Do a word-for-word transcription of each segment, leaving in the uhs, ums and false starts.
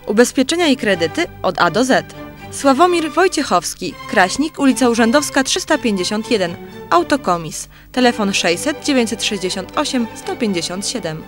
Ubezpieczenia i kredyty od A do Z. Sławomir Wojciechowski, Kraśnik, ulica Urzędowska trzysta pięćdziesiąt jeden, Autokomis, telefon sześćset dziewięćset sześćdziesiąt osiem sto pięćdziesiąt siedem.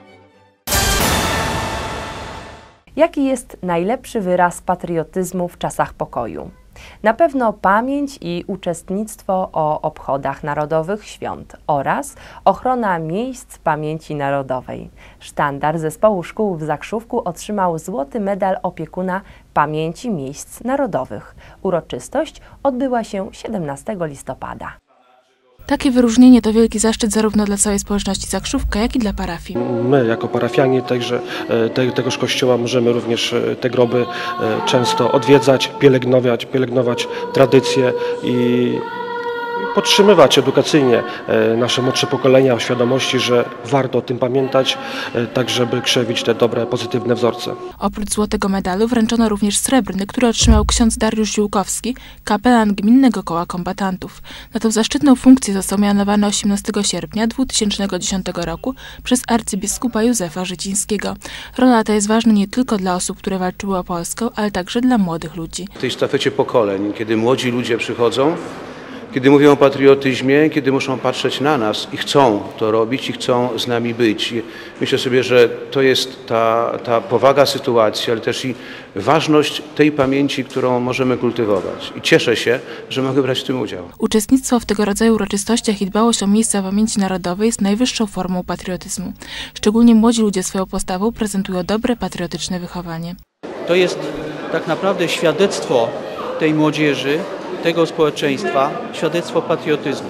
Jaki jest najlepszy wyraz patriotyzmu w czasach pokoju? Na pewno pamięć i uczestnictwo o obchodach narodowych świąt oraz ochrona miejsc pamięci narodowej. Sztandar Zespołu Szkół w Zakrzówku otrzymał złoty medal opiekuna pamięci miejsc narodowych. Uroczystość odbyła się siedemnastego listopada. Takie wyróżnienie to wielki zaszczyt zarówno dla całej społeczności Zakrzówka, jak i dla parafii. My jako parafianie także te, tegoż kościoła możemy również te groby często odwiedzać, pielęgnować, pielęgnować tradycje i podtrzymywać edukacyjnie nasze młodsze pokolenia o świadomości, że warto o tym pamiętać, tak żeby krzewić te dobre, pozytywne wzorce. Oprócz złotego medalu wręczono również srebrny, który otrzymał ksiądz Dariusz Ziółkowski, kapelan Gminnego Koła Kombatantów. Na tą zaszczytną funkcję został mianowany osiemnastego sierpnia dwa tysiące dziesiątego roku przez arcybiskupa Józefa Życińskiego. Rola ta jest ważna nie tylko dla osób, które walczyły o Polskę, ale także dla młodych ludzi. W tej sztafecie pokoleń, kiedy młodzi ludzie przychodzą, kiedy mówią o patriotyzmie, kiedy muszą patrzeć na nas i chcą to robić i chcą z nami być. Myślę sobie, że to jest ta, ta powaga sytuacji, ale też i ważność tej pamięci, którą możemy kultywować. I cieszę się, że mogę brać w tym udział. Uczestnictwo w tego rodzaju uroczystościach i dbałość o miejsca pamięci narodowej jest najwyższą formą patriotyzmu. Szczególnie młodzi ludzie swoją postawą prezentują dobre, patriotyczne wychowanie. To jest tak naprawdę świadectwo tej młodzieży, tego społeczeństwa, świadectwo patriotyzmu,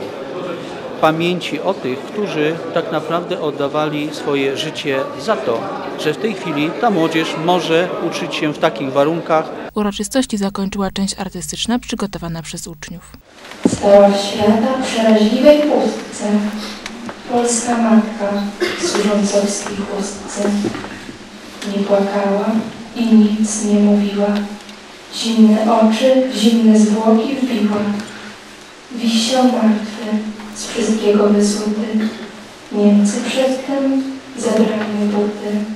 pamięci o tych, którzy tak naprawdę oddawali swoje życie za to, że w tej chwili ta młodzież może uczyć się w takich warunkach. Uroczystości zakończyła część artystyczna przygotowana przez uczniów. Stała w świata przeraźliwej pustce, polska matka w służącowskiej chustce. Nie płakała i nic nie mówiła. Zimne oczy w zimne zwłoki wbiła. Wisiał martwy, z wszystkiego wysuty. Niemcy przedtem zabrali buty.